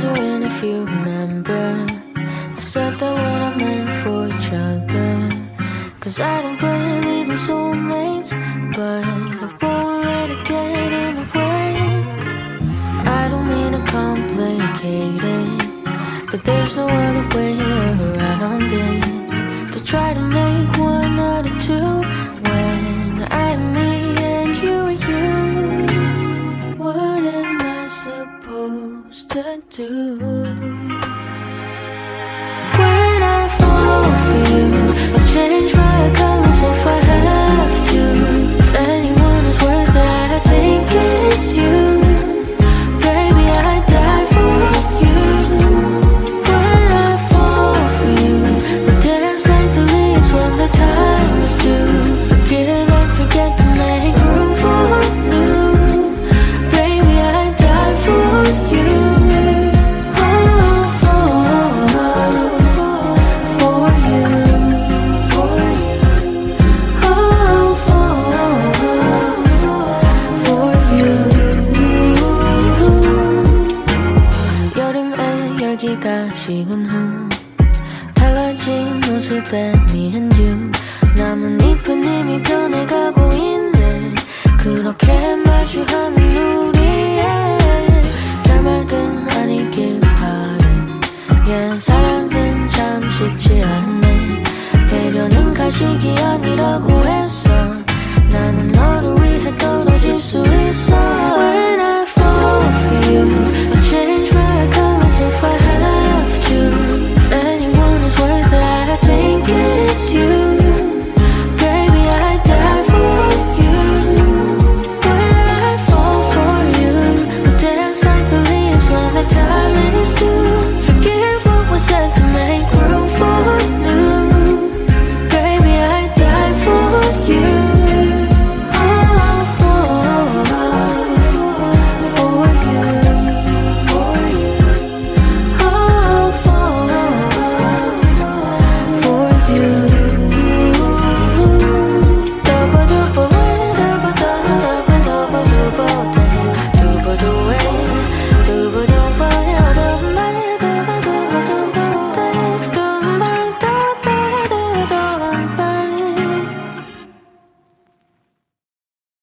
wondering if you remember I said that we're not meant for each other. Cause I don't believe in soulmates, but I won't let it get in the way. I don't mean to complicate it, but there's no other way around it. To try to make one out of two when I'm me and you are you. What am I supposed to do? When I fall for you, I'll change my colors if I have to. If anyone is worth it, I think it's you. Baby, I die for you. When I fall for you, we dance like the leaves when the time is due. Forgive and forget to make room for new. Baby, I die for you. 열기가 식은 후 달라진 모습에 me and you. 남은 잎은 이미 변해가고 있네. 그렇게 마주하는 우리의 결말은 아니길 바래. yeah, 사랑은 참 쉽지 않네. 배려는 가식이 아니라고 했어. 나는 너를 위해 떨어질 수 있어.